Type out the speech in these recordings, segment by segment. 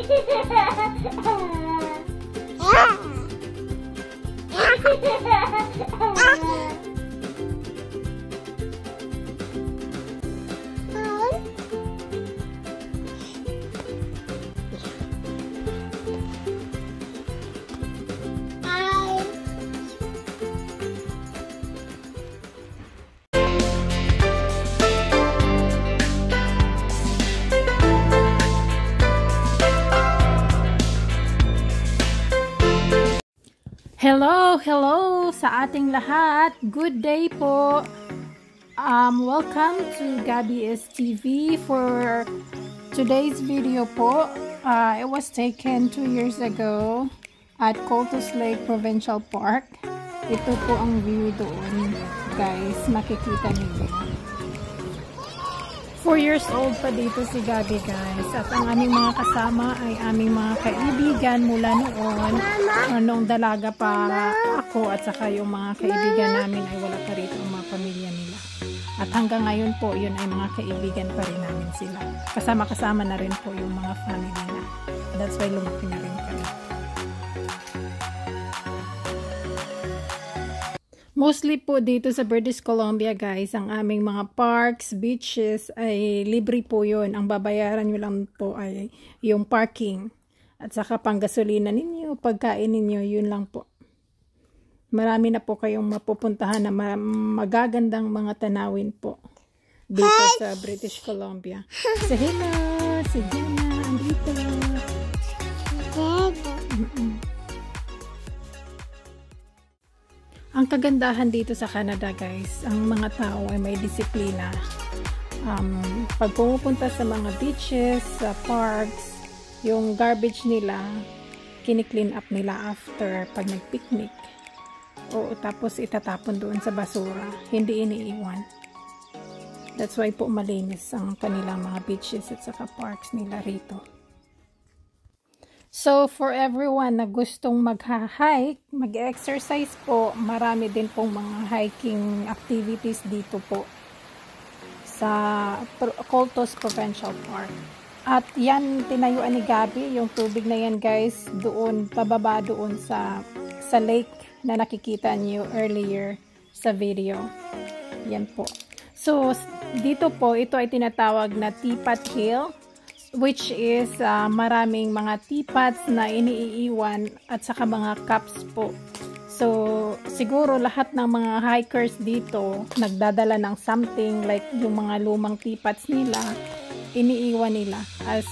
Hello sa ating lahat. Good day po. Welcome to Gabby's TV for today's video po. It was taken 2 years ago at Cultus Provincial Park. Ito po ang view doon, guys. Makikita niyo. 4 years old pa dito si Gabby, guys. At ang aming mga kasama ay aming mga kaibigan mula noon. Noong dalaga pa ako at saka yung mga kaibigan namin ay wala pa rito ang mga pamilya nila. At hanggang ngayon po, yun ay mga kaibigan pa rin namin sila. Kasama-kasama na rin po yung mga family na. That's why lumaki na rin kami. Mostly po dito sa British Columbia, guys, ang aming mga parks, beaches ay libre po yun. Ang babayaran nyo lang po ay yung parking. At saka panggasolina ninyo, pagkain ninyo, yun lang po. Marami na po kayong mapupuntahan na magagandang mga tanawin po dito sa British Columbia. So hello, si Gina, andito. Ang kagandahan dito sa Canada, guys, ang mga tao ay may disiplina. Pag pumupunta sa mga beaches, sa parks, yung garbage nila, kini-clean up nila after pag nag-picnic. O tapos itatapon doon sa basura. Hindi iniiwan. That's why po malinis ang kanilang mga beaches at saka parks nila rito. So, for everyone na gustong mag-hike, mag-exercise po, marami din pong mga hiking activities dito po sa Cultus Provincial Park. At yan, tinayuan ni Gabby, yung tubig na yan, guys, doon, pababa doon sa lake na nakikita niyo earlier sa video. Yan po. So, dito po, ito ay tinatawag na Teapot Hill, which is maraming mga teapots na iniiwan at saka mga cups po. So, siguro lahat ng mga hikers dito nagdadala ng something like yung mga lumang teapots nila, iniiwan nila as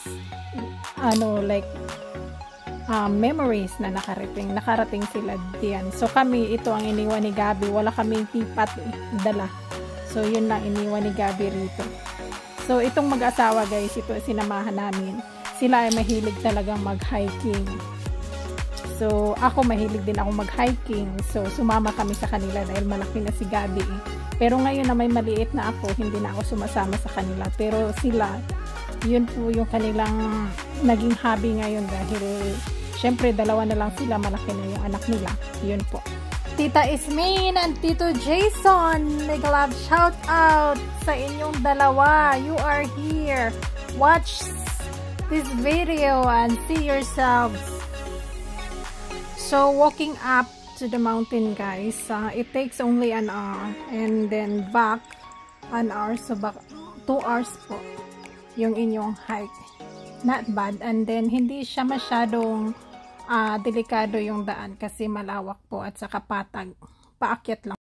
memories na nakarating sila diyan. So, kami, ito ang iniwan ni Gabby. Wala kaming teapot dala. So, yun lang iniwan ni Gabby rito. So, itong mag-asawa, guys, ito sinamahan namin. Sila ay mahilig talagang mag-hiking. So, ako mahilig din ako mag-hiking. So, sumama kami sa kanila dahil malaki na si Gabby. Pero ngayon na may maliit na ako, hindi na ako sumasama sa kanila. Pero sila, yun po yung kanilang naging hobby ngayon dahil syempre dalawa na lang sila, malaki na yung anak nila. Yun po. Tita Ismin and Tito Jason, nag-love shout out sa inyong dalawa. You are here. Watch this video and see yourselves. So, walking up to the mountain, guys, it takes only an hour. And then back, an hour. So, back 2 hours po yung inyong hike. Not bad. And then, hindi siya masyadong delikado yung daan kasi malawak po at saka patag. Paakyat lang.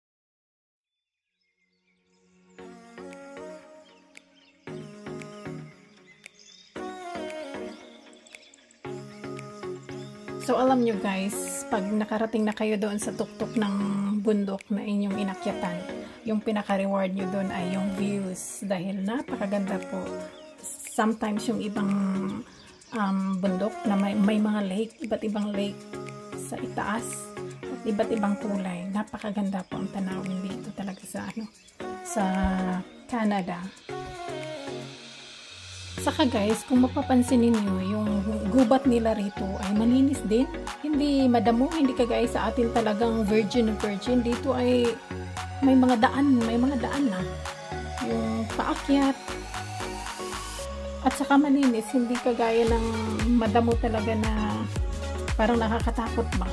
So, alam nyo, guys, pag nakarating na kayo doon sa tuktok ng bundok na inyong inakyatan, yung pinaka-reward nyo doon ay yung views dahil napakaganda po. Sometimes yung ibang bundok na may mga lake, iba't ibang lake sa itaas at iba't ibang kulay. Napakaganda po ang tanawin dito talaga sa Canada. Saka, guys, kung mapapansin niyo yung gubat nila rito ay malinis din. Hindi madamo, hindi kagaya sa atin talagang virgin. Dito ay may mga daan na yung paakyat. At saka malinis, hindi kagaya ng madamo talaga na parang nakakatakot ba.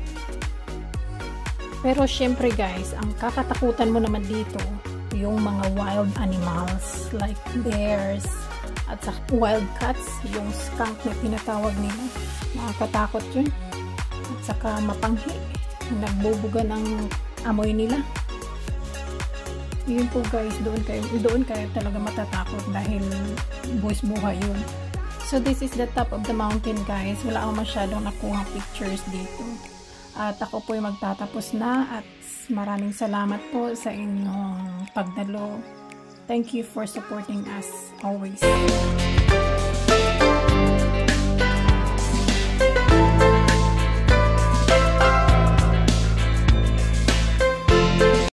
Pero syempre guys, ang kakatakutan mo naman dito, yung mga wild animals like bears at saka wild cats, yung skunk na tinatawag nila. Nakakatakot yun. At saka mapanghi, nagbubuga ng amoy nila. Yun po guys, doon kayo talaga matatakot dahil buwis buhay yun. So this is the top of the mountain guys. Wala akong masyadong nakuha pictures dito. At ako po ay magtatapos na at maraming salamat po sa inyong pagdalo. Thank you for supporting us always.